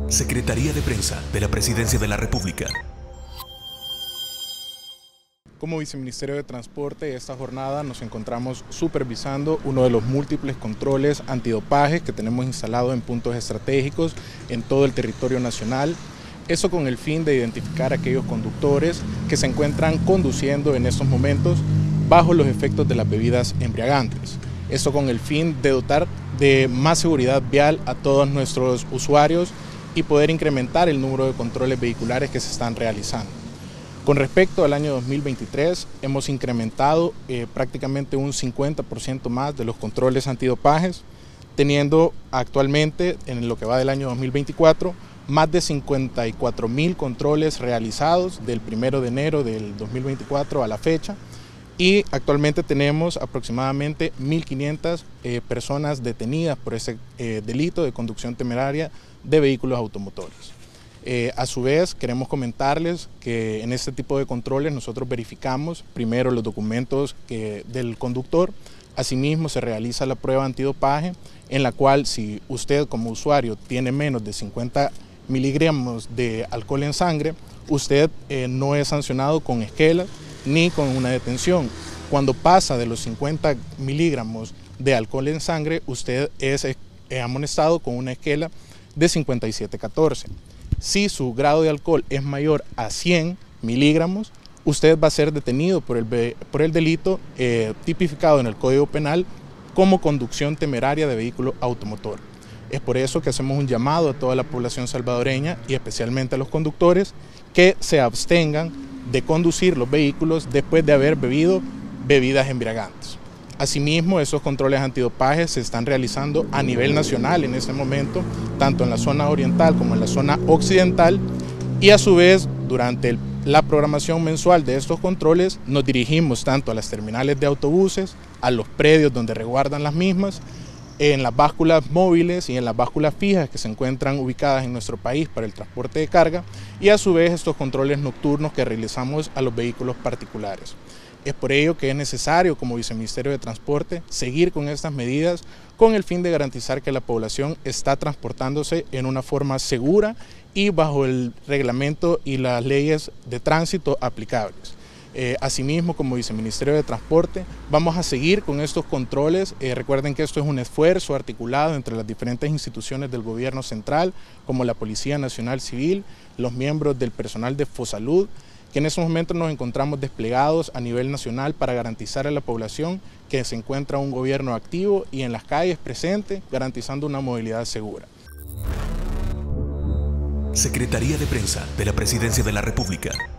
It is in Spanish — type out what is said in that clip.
Secretaría de Prensa de la Presidencia de la República. Como Viceministerio de Transporte, esta jornada nos encontramos supervisando uno de los múltiples controles antidopaje que tenemos instalados en puntos estratégicos en todo el territorio nacional. Eso con el fin de identificar a aquellos conductores que se encuentran conduciendo en estos momentos bajo los efectos de las bebidas embriagantes. Eso con el fin de dotar de más seguridad vial a todos nuestros usuarios y poder incrementar el número de controles vehiculares que se están realizando. Con respecto al año 2023, hemos incrementado prácticamente un 50% más de los controles antidopajes, teniendo actualmente, en lo que va del año 2024, más de 54.000 controles realizados del 1 de enero del 2024 a la fecha, y actualmente tenemos aproximadamente 1.500 personas detenidas por ese delito de conducción temeraria de vehículos automotores. A su vez, queremos comentarles que en este tipo de controles nosotros verificamos primero los documentos del conductor. Asimismo, se realiza la prueba antidopaje, en la cual si usted como usuario tiene menos de 50 miligramos de alcohol en sangre, usted no es sancionado con esquelas ni con una detención. Cuando pasa de los 50 miligramos de alcohol en sangre, usted es amonestado con una esquela de 5714. Si su grado de alcohol es mayor a 100 miligramos, usted va a ser detenido por el delito tipificado en el Código Penal como conducción temeraria de vehículo automotor. Es por eso que hacemos un llamado a toda la población salvadoreña y especialmente a los conductores que se abstengan de conducir los vehículos después de haber bebido bebidas embriagantes. Asimismo, esos controles antidopaje se están realizando a nivel nacional en este momento, tanto en la zona oriental como en la zona occidental, y a su vez, durante la programación mensual de estos controles, nos dirigimos tanto a las terminales de autobuses, a los predios donde resguardan las mismas, en las básculas móviles y en las básculas fijas que se encuentran ubicadas en nuestro país para el transporte de carga, y a su vez estos controles nocturnos que realizamos a los vehículos particulares. Es por ello que es necesario, como Viceministerio de Transporte, seguir con estas medidas con el fin de garantizar que la población está transportándose en una forma segura y bajo el reglamento y las leyes de tránsito aplicables. Asimismo, como Viceministerio de Transporte, vamos a seguir con estos controles. Recuerden que esto es un esfuerzo articulado entre las diferentes instituciones del gobierno central, como la Policía Nacional Civil, los miembros del personal de Fosalud, que en estos momentos nos encontramos desplegados a nivel nacional para garantizar a la población que se encuentra un gobierno activo y en las calles presente, garantizando una movilidad segura. Secretaría de Prensa de la Presidencia de la República.